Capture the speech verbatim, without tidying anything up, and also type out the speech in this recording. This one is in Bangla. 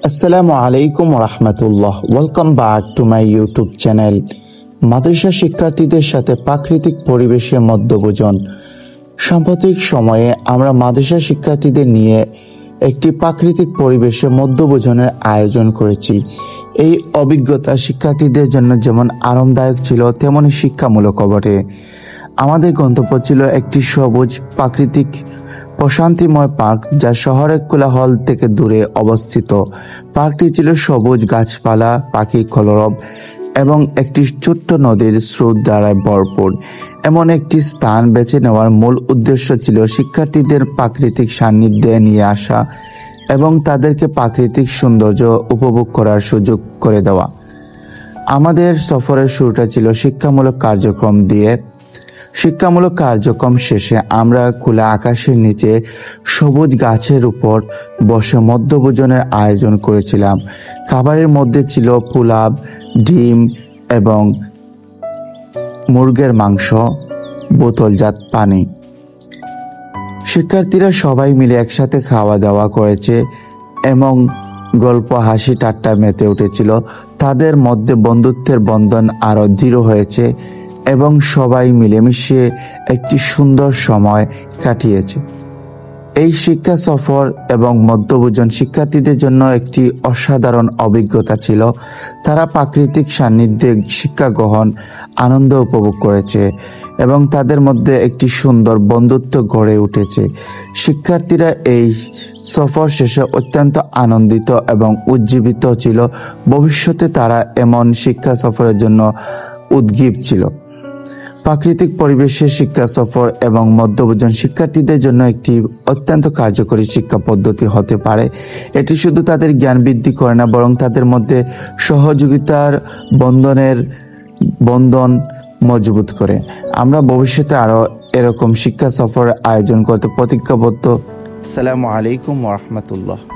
আসসালামু আলাইকুম রহমতুল্লাহ। Welcome back to my YouTube channel. মাদ্রাসা শিক্ষার্থীদের সাথে প্রাকৃতিক পরিবেশে মধ্যভোজন। সাম্প্রতিক সময়ে আমরা মাদ্রাসা শিক্ষার্থীদের নিয়ে একটি প্রাকৃতিক পরিবেশে মধ্যভোজনের আয়োজন করেছি। এই অভিজ্ঞতা শিক্ষার্থীদের জন্য যেমন আরামদায়ক ছিল তেমনি শিক্ষামূলক বটে। আমাদের গন্তব্য ছিল একটি সবুজ প্রাকৃতিক প্রশান্তিময় পার্ক, যা শহরের কোলাহল থেকে দূরে অবস্থিত। পার্কটি ছিল সবুজ গাছপালা, পাখির কলরব এবং একটি ছোট্ট নদীর স্রোত দ্বারা ভরপুর। এমন একটি স্থান বেছে নেওয়ার মূল উদ্দেশ্য ছিল শিক্ষার্থীদের প্রাকৃতিক সান্নিধ্যে নিয়ে আসা এবং তাদেরকে প্রাকৃতিক সৌন্দর্য উপভোগ করার সুযোগ করে দেওয়া। আমাদের সফরের শুরুটা ছিল শিক্ষামূলক কার্যক্রম দিয়ে। শিক্ষামূলক কার্যক্রম শেষে আমরা খোলা আকাশের নিচে সবুজ গাছের উপর বসে মধ্যভোজনের আয়োজন করেছিলাম। খাবারের মধ্যে ছিল পোলাও, ডিম এবং মুরগির মাংস, বোতলজাত পানি। শিক্ষার্থীরা সবাই মিলে একসাথে খাওয়া দাওয়া করেছে এবং গল্প হাসি ঠাট্টা মেতে উঠেছিল। তাদের মধ্যে বন্ধুত্বের বন্ধন আরো দৃঢ় হয়েছে এবং সবাই মিলেমিশে একটি সুন্দর সময় কাটিয়েছে। এই শিক্ষা সফর এবং মধ্যভোজন শিক্ষার্থীদের জন্য একটি অসাধারণ অভিজ্ঞতা ছিল। তারা প্রাকৃতিক সান্নিধ্যে শিক্ষা গ্রহণ, আনন্দ উপভোগ করেছে এবং তাদের মধ্যে একটি সুন্দর বন্ধুত্ব গড়ে উঠেছে। শিক্ষার্থীরা এই সফর শেষে অত্যন্ত আনন্দিত এবং উজ্জীবিত ছিল। ভবিষ্যতে তারা এমন শিক্ষা সফরের জন্য উদ্গ্রীব ছিল। প্রাকৃতিক পরিবেশে শিক্ষা সফর এবং মধ্যভোজন শিক্ষার্থীদের জন্য একটি অত্যন্ত কার্যকরী শিক্ষা পদ্ধতি হতে পারে। এটি শুধু তাদের জ্ঞান বৃদ্ধি করে না, বরং তাদের মধ্যে সহযোগিতার বন্ধনের বন্ধন মজবুত করে। আমরা ভবিষ্যতে আরো এরকম শিক্ষা সফর আয়োজন করতে প্রতিজ্ঞাবদ্ধ। আসসালামু আলাইকুম ওয়া রাহমাতুল্লাহ।